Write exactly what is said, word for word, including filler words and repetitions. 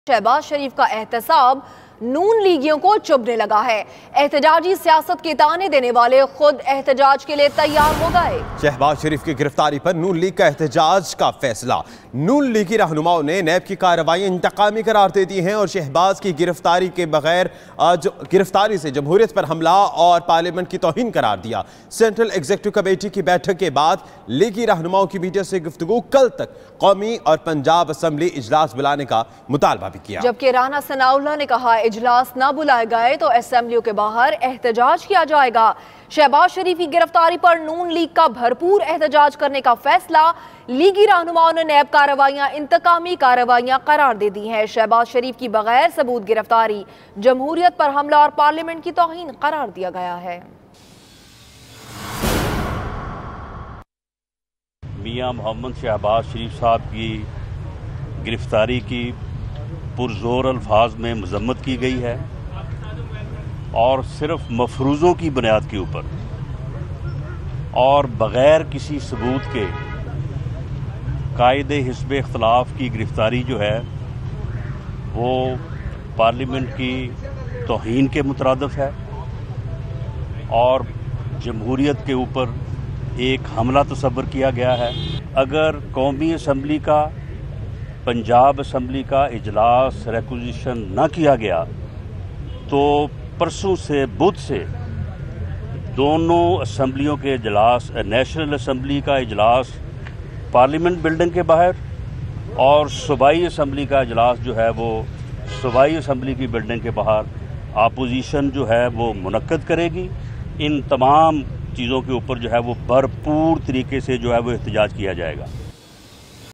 शहबाज शरीफ का एहतसाब नून लीगियों को चुभने लगा है। एहतजाजी सियासत के ताने देने वाले खुद एहतजाज के लिए तैयार हो गए। शहबाज शरीफ की गिरफ्तारी पर नून लीग का एहतजाज का फैसला। नून लीगी रहनुमाओं ने नैब की कार्रवाई इंतकामी करार दे दी हैं और शहबाज की गिरफ्तारी के बगैर गिरफ्तारी से जमहूरियत पर हमला और पार्लियामेंट की तौहीन करार दिया। सेंट्रल एग्जीक्यूटिव कमेटी की बैठक के बाद लीगी रहनुमाओं की मीडिया से गुफ्तगू कल तक कौमी और पंजाब असम्बली इजलास बुलाने का मुतालबा भी किया, जबकि राना सनाउल्लाह ने कहा इजलास न बुलाए गए तो असेंबलियों के बाहर एहतजाज किया जाएगा। शहबाज शरीफ की गिरफ्तारी पर नून लीग का भरपूर एहतजाज करने का फैसला। लीगी रहनुमाओं ने नैब कार्रवाइयां इंतकामी कार्रवाइयां करार दे दी हैं। शहबाज शरीफ की बगैर सबूत गिरफ्तारी जमहूरियत पर हमला और पार्लियामेंट की तौहीन करार दिया गया है। मियां मोहम्मद शहबाज शरीफ साहब की गिरफ्तारी की पुरजोर अल्फाज में मजम्मत की गई है और सिर्फ मफरूज़ों की बुनियाद के ऊपर और बग़ैर किसी सबूत के कायदे हिस्ब इख्तलाफ की गिरफ्तारी जो है वो पार्लियामेंट की तौहीन के मुतरादिफ है और जमहूरियत के ऊपर एक हमला तसव्वुर किया गया है। अगर कौमी असम्बली का पंजाब असम्बली का इजलास रिक्विजिशन न किया गया तो परसों से बुध से दोनों असम्बलियों के इजलास, नेशनल असम्बली का इजलास पार्लियामेंट बिल्डिंग के बाहर और सूबाई असम्बली का इजलास जो है वो सूबाई असम्बली की बिल्डिंग के बाहर अपोजिशन जो है वो मुनक्कद करेगी। इन तमाम चीज़ों के ऊपर जो है वो भरपूर तरीके से जो है वो एहतजाज किया जाएगा।